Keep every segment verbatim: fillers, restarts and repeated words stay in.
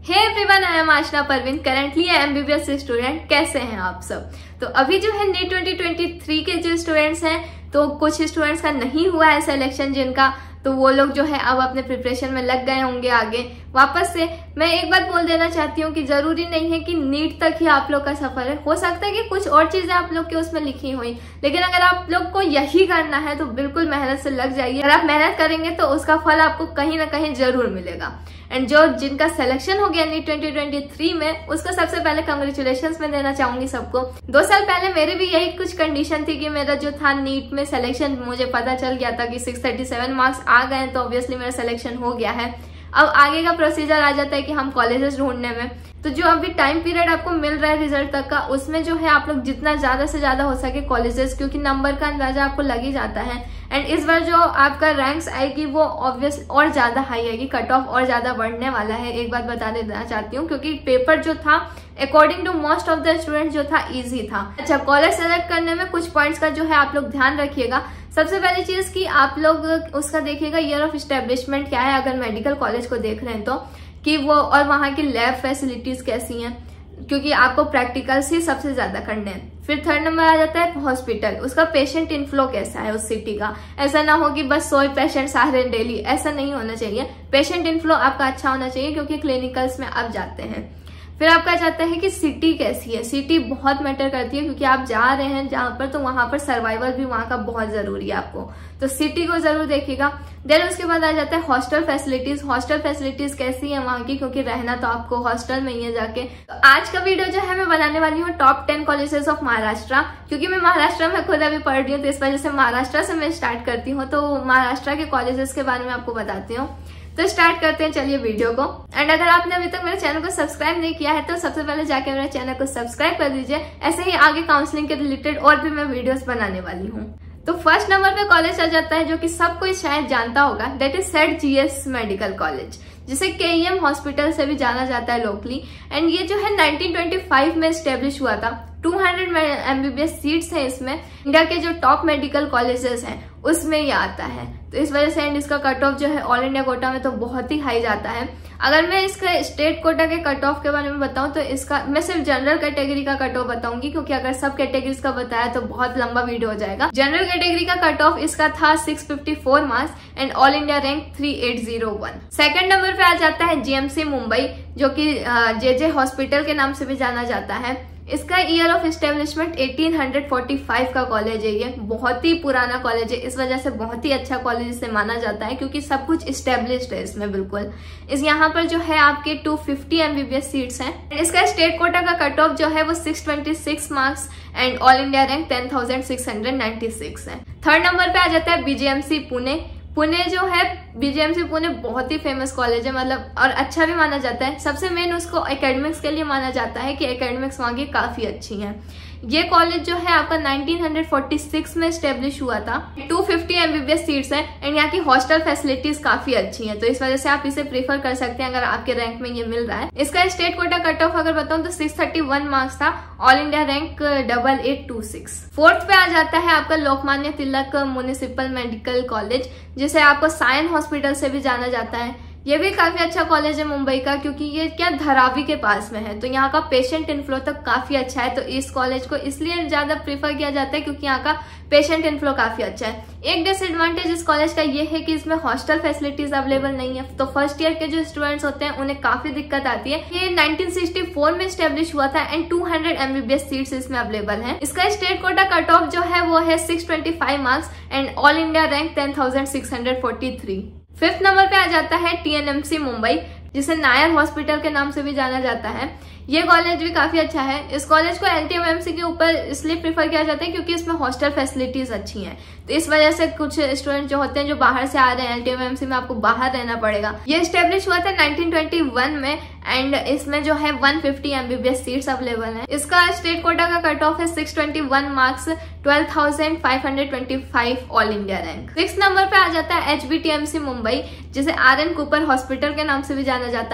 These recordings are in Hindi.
Hey everyone, I am Aashna Parveen, currently MBBS student. कैसे हैं आप सब? तो अभी जो है नीट ट्वेंटी ट्वेंटी थ्री के जो स्टूडेंट्स हैं, तो कुछ स्टूडेंट्स का नहीं हुआ है सिलेक्शन जिनका, तो वो लोग जो है अब अपने प्रिपरेशन में लग गए होंगे आगे वापस से। मैं एक बात बोल देना चाहती हूँ कि जरूरी नहीं है कि नीट तक ही आप लोग का सफर है। हो सकता है कि कुछ और चीजें आप लोग के उसमें लिखी हुई, लेकिन अगर आप लोग को यही करना है तो बिल्कुल मेहनत से लग जाइए। अगर आप मेहनत करेंगे तो उसका फल आपको कहीं ना कहीं जरूर मिलेगा। एंड जो जिनका सिलेक्शन हो गया नीट ट्वेंटी ट्वेंटी थ्री में, उसको सबसे पहले कंग्रेचुलेशंस में देना चाहूंगी सबको। दो साल पहले मेरे भी यही कुछ कंडीशन थी कि मेरा जो था नीट में सिलेक्शन, मुझे पता चल गया था कि सिक्स थर्टी सेवन मार्क्स आ गए, तो ऑब्वियसली मेरा सिलेक्शन हो गया है। अब आगे का प्रोसीजर आ जाता है कि हम कॉलेजेस ढूंढने में। तो जो अभी टाइम पीरियड आपको मिल रहा है रिजल्ट तक का, उसमें जो है आप लोग जितना ज्यादा से ज्यादा हो सके कॉलेजेस, क्योंकि नंबर का अंदाजा आपको लग ही जाता है। एंड इस बार जो आपका रैंक्स आएगी वो ऑब्वियस और ज्यादा हाई आएगी, कट ऑफ और ज्यादा बढ़ने वाला है। एक बात बता देना चाहती हूँ, क्योंकि पेपर जो था according to most of the student जो था इजी था। अच्छा, कॉलेज सेलेक्ट करने में कुछ पॉइंट्स का जो है आप लोग ध्यान रखिएगा। सबसे पहली चीज कि आप लोग उसका देखिएगा ईयर ऑफ एस्टेब्लिशमेंट क्या है, अगर मेडिकल कॉलेज को देख रहे हैं तो, कि वो और वहाँ की लैब फैसिलिटीज कैसी हैं, क्योंकि आपको प्रैक्टिकल्स ही सबसे ज्यादा करने हैं। फिर थर्ड नंबर आ जाता है हॉस्पिटल, उसका पेशेंट इनफ्लो कैसा है उस सिटी का। ऐसा ना हो कि बस सौ पेशेंट्स आ रहे हैं डेली, ऐसा नहीं होना चाहिए। पेशेंट इनफ्लो आपका अच्छा होना चाहिए, क्योंकि क्लिनिकल्स में आप जाते हैं। फिर आपका जाता है कि सिटी कैसी है। सिटी बहुत मैटर करती है, क्योंकि आप जा रहे हैं जहां पर, तो वहां पर सर्वाइवल भी वहां का बहुत जरूरी है आपको, तो सिटी को जरूर देखिएगा। देन उसके बाद आ जाता है हॉस्टल फैसिलिटीज। हॉस्टल फैसिलिटीज कैसी है वहां की, क्योंकि रहना तो आपको हॉस्टल में ही है जाके। तो आज का वीडियो जो है मैं बनाने वाली हूँ top ten colleges of Maharashtra, क्योंकि मैं महाराष्ट्र में खुद अभी पढ़ रही हूँ, तो इस वजह से महाराष्ट्र से मैं स्टार्ट करती हूँ। तो महाराष्ट्र के कॉलेजेस के बारे में आपको बताती हूँ। तो स्टार्ट करते हैं चलिए वीडियो को। एंड अगर आपने अभी तक मेरे चैनल को सब्सक्राइब नहीं किया है तो सबसे पहले जाके मेरे चैनल को सब्सक्राइब कर दीजिए। ऐसे ही आगे काउंसलिंग के रिलेटेड और भी मैं वीडियोस बनाने वाली हूँ। तो फर्स्ट नंबर पे कॉलेज आ जाता है जो कि सब कोई शायद जानता होगा, that is Seth GS medical college, जिसे केईएम हॉस्पिटल से भी जाना जाता है लोकली। एंड ये जो है नाइनटीन ट्वेंटी फाइव में स्टेब्लिश हुआ था। टू हंड्रेड एमबीबीएस सीट्स हैं इसमें। इंडिया के जो टॉप मेडिकल कॉलेजेस हैं उसमें ये आता है, तो इस वजह से एंड इसका कट ऑफ जो है ऑल इंडिया कोटा में तो बहुत ही हाई जाता है। अगर मैं इसके स्टेट कोटा के कट ऑफ के बारे में बताऊं तो इसका मैं सिर्फ जनरल कैटेगरी का कट ऑफ बताऊंगी, क्योंकि अगर सब कैटेगरीज का बताया तो बहुत लंबा वीडियो हो जाएगा। जनरल कैटेगरी का कट ऑफ इसका था six fifty four marks and all India rank three eight zero one. Second number पे आ जाता है जीएमसी मुंबई, जो कि जेजे हॉस्पिटल के नाम से भी जाना जाता है। इसका year of establishment eighteen forty five का कॉलेज है। ये बहुत ही पुराना कॉलेज है, इस वजह से बहुत ही अच्छा कॉलेज इसे माना जाता है, क्योंकि सब कुछ एस्टेब्लिश्ड है इसमें बिल्कुल। इस यहाँ पर जो है आपके टू फिफ्टी एमबीबीएस सीट्स हैं। इसका स्टेट कोटा का कट ऑफ जो है वो six twenty six marks and all India rank ten thousand six hundred ninety six है। थर्ड नंबर पे आ जाता है बीजेएमसी पुणे। पुणे जो है बीजेएमसी पुणे बहुत ही फेमस कॉलेज है, मतलब और अच्छा भी माना जाता है। सबसे मेन उसको एकेडमिक्स के लिए माना जाता है कि एकेडमिक्स वहाँ की काफी अच्छी हैं। ये कॉलेज जो है आपका नाइनटीन फोर्टी सिक्स में स्टेब्लिश हुआ था। टू फिफ्टी एमबीबीएस सीट्स हैं एंड यहाँ की हॉस्टल फैसिलिटीज काफी अच्छी हैं, तो इस वजह से आप इसे प्रीफर कर सकते हैं अगर आपके रैंक में ये मिल रहा है। इसका स्टेट कोटा कट ऑफ अगर बताऊं तो सिक्स थर्टी वन मार्क्स था, all India rank double eight two six. Fourth पे आ जाता है आपका Lokmanya Tilak municipal medical college, जिसे आपको सायन हॉस्पिटल से भी जाना जाता है। ये भी काफी अच्छा कॉलेज है मुंबई का, क्योंकि ये क्या धारावी के पास में है, तो यहाँ का पेशेंट इनफ्लो तक काफी अच्छा है। तो इस कॉलेज को इसलिए ज्यादा प्रीफर किया जाता है क्योंकि यहाँ का पेशेंट इनफ्लो काफी अच्छा है। एक डिसएडवांटेज इस कॉलेज का ये है कि इसमें हॉस्टल फैसिलिटीज अवेलेबल नहीं है, तो फर्स्ट ईयर के जो स्टूडेंट्स होते हैं उन्हें काफी दिक्कत आती है। ये नाइनटीन सिक्सटी फोर में स्टेब्लिश हुआ था and two hundred MBBS seats इसमें अवेलेबल है। इसका स्टेट कोटा कट ऑफ जो है वो है six twenty five marks and all India rank ten thousand six hundred forty three. Fifth number पे आ जाता है टीएनएमसी मुंबई, जिसे नायर हॉस्पिटल के नाम से भी जाना जाता है। ये कॉलेज भी काफी अच्छा है। इस कॉलेज को एनटीएमएमसी के ऊपर इसलिए प्रीफर किया जाता है क्योंकि इसमें हॉस्टल फैसिलिटीज अच्छी हैं, तो इस वजह से कुछ स्टूडेंट जो होते हैं जो बाहर से आ रहे हैं, एनटीएमएमसी में आपको बाहर रहना पड़ेगा। ये स्टेब्लिश हुआ था नाइनटीन ट्वेंटी वन में एंड इसमें जो है one fifty MBBS seats available है। इसका स्टेट कोटा का कट ऑफ है six twenty one marks, twelve thousand five hundred twenty five all India rank. Six number पे आ जाता है एचबीटीएमसी मुंबई, जिसे आर एन कूपर हॉस्पिटल के नाम से भी जाना जाता है।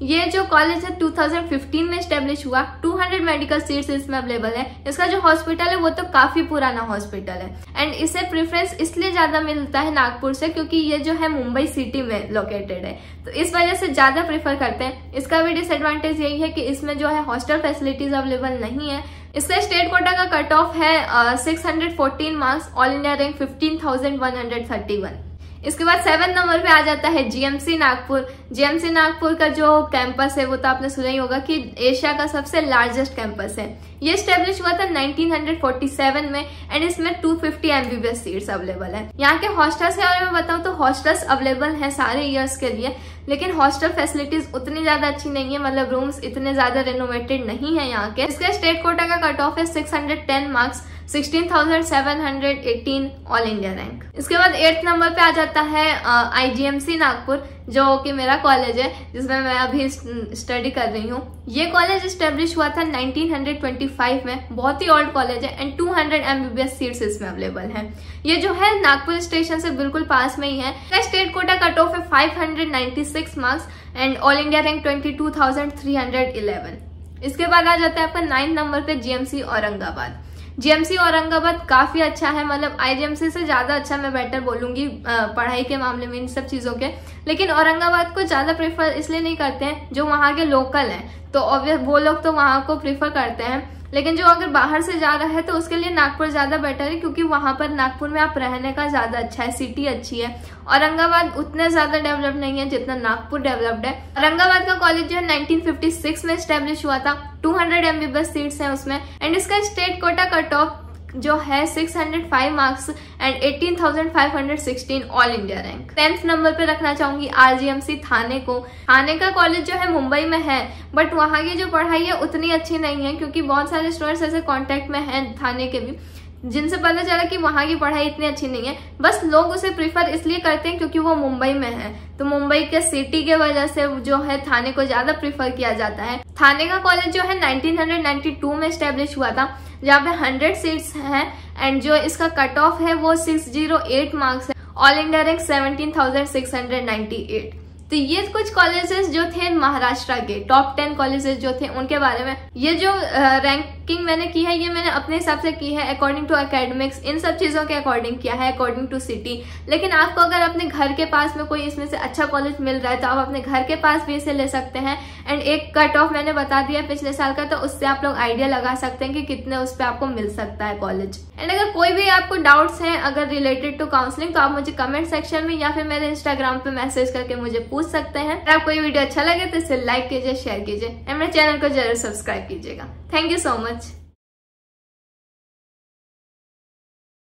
ये जो कॉलेज है दो हज़ार पंद्रह में स्टेब्लिश हुआ। दो सौ मेडिकल सीट्स इसमें अवेलेबल है। इसका जो हॉस्पिटल है वो तो काफी पुराना हॉस्पिटल है एंड इसे प्रेफरेंस इसलिए ज्यादा मिलता है नागपुर से क्योंकि ये जो है मुंबई सिटी में लोकेटेड है, तो इस वजह से ज्यादा प्रेफर करते हैं। इसका भी डिसएडवांटेज यही है कि इसमें जो है हॉस्टल फैसिलिटीज अवेलेबल नहीं है। इसका स्टेट कोटा का कट ऑफ है six hundred fourteen marks, all India rank fifteen thousand one hundred thirty one. इसके बाद सेवन नंबर पे आ जाता है जीएमसी नागपुर। जीएमसी नागपुर का जो कैंपस है वो तो आपने सुना ही होगा कि एशिया का सबसे लार्जेस्ट कैंपस है। ये स्टेब्लिश हुआ था नाइनटीन फोर्टी सेवन में एंड इसमें two fifty MBBS seats available है। यहाँ के हॉस्टल्स के बारे में बताऊं तो हॉस्टल्स अवेलेबल हैं सारे ईयर्स के लिए, लेकिन हॉस्टल फैसिलिटीज उतनी ज्यादा अच्छी नहीं है, मतलब रूम्स इतने ज्यादा रेनोवेटेड नहीं है यहाँ के। इसका स्टेट कोटा का कट ऑफ है six hundred ten marks, sixteen thousand seven hundred eighteen all India rank. इसके बाद एट्थ नंबर पे आ जाता है आईजीएमसी नागपुर, जो कि मेरा कॉलेज है जिसमें मैं अभी स्टडी कर रही हूँ। ये कॉलेज स्टेब्लिश हुआ था नाइनटीन ट्वेंटी फाइव में, बहुत ही ओल्ड कॉलेज है and two hundred MBBS seats इसमें अवेलेबल हैं। ये जो है नागपुर स्टेशन से बिल्कुल पास में ही है। स्टेट कोटा कट ऑफ है five hundred ninety six marks and all India rank twenty two thousand three hundred eleven. इसके बाद आ जाता है आपका नाइन्थ नंबर पे जीएमसी औरंगाबाद। जीएमसी औरंगाबाद काफी अच्छा है, मतलब आईजीएमसी से ज्यादा अच्छा मैं बेटर बोलूंगी पढ़ाई के मामले में, इन सब चीजों के। लेकिन औरंगाबाद को ज्यादा प्रेफर इसलिए नहीं करते हैं, जो वहाँ के लोकल हैं तो ऑब्वियस वो लोग तो वहाँ को प्रेफर करते हैं, लेकिन जो अगर बाहर से जा रहा है तो उसके लिए नागपुर ज्यादा बेटर है क्योंकि वहां पर नागपुर में आप रहने का ज्यादा अच्छा है, सिटी अच्छी है। औरंगाबाद उतने ज्यादा डेवलप नहीं है जितना नागपुर डेवलप्ड है। औरंगाबाद का कॉलेज जो है नाइनटीन फिफ्टी सिक्स में स्टेब्लिश हुआ था, टू हंड्रेड एमबीबीएस सीट्स हैं उसमें एंड इसका स्टेट कोटा कट ऑफ जो है six hundred five marks and eighteen thousand five hundred sixteen all India rank. Tenth number पे रखना चाहूंगी आरजीएमसी थाने को। थाने का कॉलेज जो है मुंबई में है, बट वहाँ की जो पढ़ाई है उतनी अच्छी नहीं है क्योंकि बहुत सारे स्टूडेंट्स ऐसे कांटेक्ट में हैं थाने के भी, जिनसे पता चला कि वहाँ की पढ़ाई इतनी अच्छी नहीं है। बस लोग उसे प्रीफर इसलिए करते हैं क्योंकि वो मुंबई में है, तो मुंबई के सिटी के वजह से जो है थाने को ज्यादा प्रीफर किया जाता है। थाने का कॉलेज जो है नाइनटीन नाइंटी टू में स्टेब्लिश हुआ था, जहाँ पे हंड्रेड सीट्स हैं एंड जो इसका कट ऑफ है वो सिक्स जीरो एट मार्क्स है, all India rank seventeen thousand six hundred ninety eight. तो ये कुछ कॉलेजेस जो थे महाराष्ट्र के टॉप टेन कॉलेजेस जो थे उनके बारे में। ये जो रैंकिंग मैंने की है ये मैंने अपने हिसाब से की है अकॉर्डिंग टू एकेडमिक्स, इन सब चीजों के अकॉर्डिंग किया है, अकॉर्डिंग टू सिटी। लेकिन आपको अगर अपने घर के पास में कोई इसमें से अच्छा कॉलेज मिल रहा है तो आप अपने घर के पास भी इसे ले सकते हैं। एंड एक कट ऑफ मैंने बता दिया पिछले साल का, तो उससे आप लोग आइडिया लगा सकते हैं कि कितने उस पर आपको मिल सकता है कॉलेज। एंड अगर कोई भी आपको डाउट्स हैं अगर रिलेटेड टू काउंसलिंग, तो आप मुझे कमेंट सेक्शन में या फिर मेरे इंस्टाग्राम पे मैसेज करके मुझे पूछ सकते हैं। अगर आपको ये वीडियो अच्छा लगे तो इसे लाइक कीजिए, शेयर कीजिए एंड मेरे चैनल को जरूर सब्सक्राइब कीजिएगा। Thank you so much.